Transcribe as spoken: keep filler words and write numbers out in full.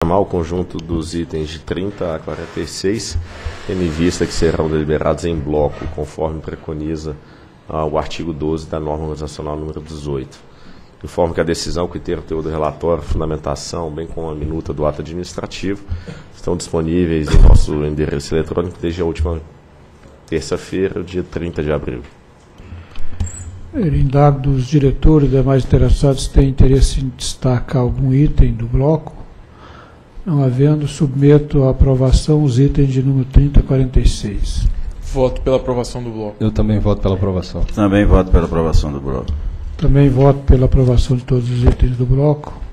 chamar o conjunto dos itens de trinta a quarenta e seis, tendo em vista que serão deliberados em bloco, conforme preconiza ah, o artigo doze da norma organizacional número dezoito. Informo que a decisão, o critério teor do relatório, fundamentação, bem como a minuta do ato administrativo, estão disponíveis em nosso endereço eletrônico desde a última terça-feira, dia trinta de abril. Indago dos diretores e demais interessados se têm interesse em destacar algum item do bloco. Não havendo, submeto à aprovação os itens de número trinta a quarenta e seis. Voto pela aprovação do bloco. Eu também voto pela aprovação. Também voto pela aprovação do bloco. Também voto pela aprovação de todos os itens do bloco.